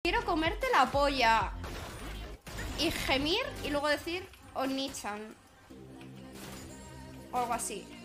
Quiero comerte la polla. Y gemir y luego decir Onichan. O algo así.